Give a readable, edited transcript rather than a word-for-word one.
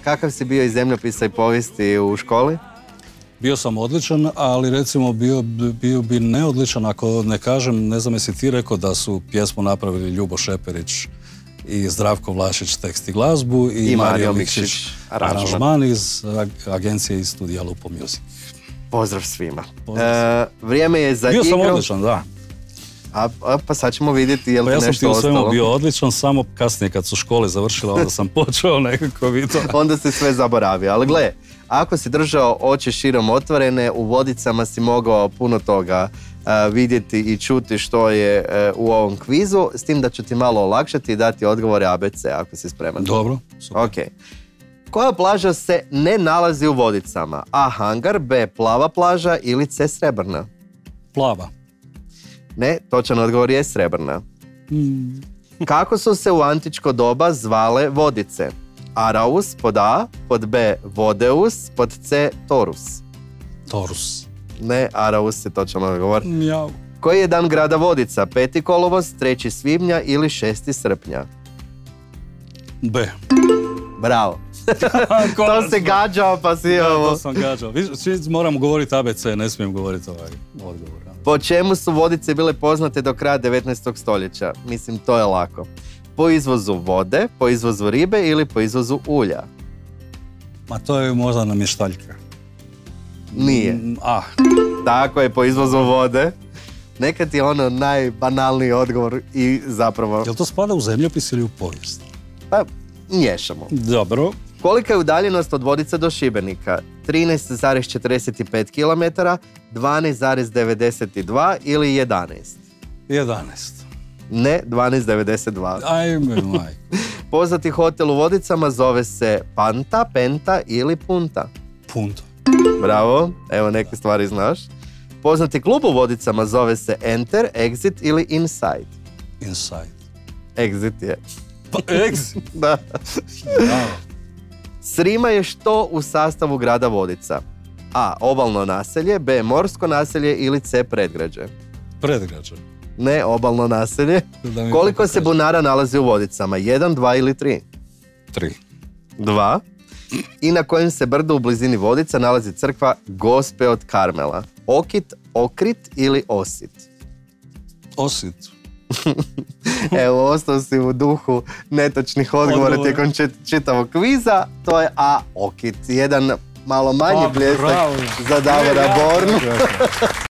kakav si bio iz zemljopisa i povijesti u školi? Bio sam odličan, ali recimo bio bi neodličan ako ne kažem, ne znam jesi ti rekao da su pjesmu napravili Ljubo Šeperić i Zdravko Vlašić tekst i glazbu i Mario Mikšić aranžman iz agencije i studija Lupo Music. Pozdrav svima. Vrijeme je za igru. Bio sam igru. odličan, da. Pa sad ćemo vidjeti je li ti nešto ostalo. Ja sam ti u svemu bio odličan, samo kasnije kad su škole završile, onda sam počeo nekako vidjeti. Onda se sve zaboravio, ali gle, ako si držao oči širom otvorene, u Vodicama si mogao puno toga vidjeti i čuti što je u ovom kvizu, s tim da ću ti malo olakšati i dati odgovore ABC, ako si spreman. Dobro, super. Ok. Koja plaža se ne nalazi u Vodicama? A. Hangar, B. Plava plaža ili C. Srebrna? Plava. Ne, točan odgovor je Srebrna. Kako su se u antičko doba zvale Vodice? Araus pod A, pod B Vodeus, pod C Torus. Torus. Ne, Araus je točan odgovor. Mjau. Koji je dan grada Vodica? 5. kolovoz, 3. svibnja ili 6. srpnja? B. Bravo. To se gađao pa si ovo. To sam gađao. Moram govoriti ABC, ne smijem govoriti ovaj odgovor. Po čemu su Vodice bile poznate do kraja 19. stoljeća? Mislim, to je lako. Po izvozu vode, po izvozu ribe ili po izvozu ulja? Ma to je možda namještaljka. Nije. Tako je, po izvozu vode. Nekad je ono najbanalniji odgovor i zapravo... Jel to spada u zemljopis ili u povijest? Pa, miješamo. Dobro. Kolika je udaljenost od Vodica do Šibenika? 13,45 km, 12,92 ili 11? 11. Ne, 12,92. Ajme maj. Poznati hotel u Vodicama zove se Panta, Penta ili Punta? Punta. Bravo, evo neke stvari znaš. Poznati klub u Vodicama zove se Enter, Exit ili Inside? Inside. Exit je. Pa Exit? Da. Bravo. Srima je što u sastavu grada Vodica? A. Obalno naselje, B. Morsko naselje ili C. Predgrađe? Predgrađe. Ne, obalno naselje. Koliko se bunara nalazi u Vodicama? 1, 2 ili 3? 3. 2. I na kojem se brdu u blizini Vodica nalazi crkva Gospe od Karmela? Okit, Okrit ili Osit? Osit. Evo, ostao si u duhu netočnih odgovora tijekom čitavog kviza. To je A. Okit. Jedan malo manji pljesak za Davora Bornu.